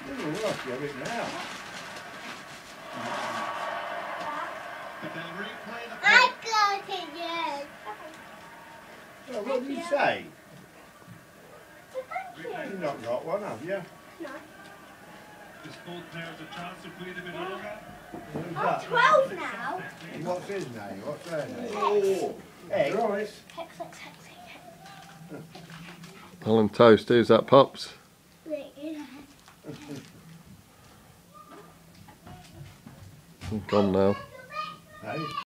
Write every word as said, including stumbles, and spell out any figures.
Ooh, look, you have it now. I got it, yes. Well, what did you say? Thank you. You've not got one, have you? No. This both players a chance to wait a bit longer. Who's I'm that? twelve now. And what's his name? What's her name? Oh. Egg. Right. Hex, hex, hex, hex. Alan Toast, who's that, Pops? Gone now. Hey?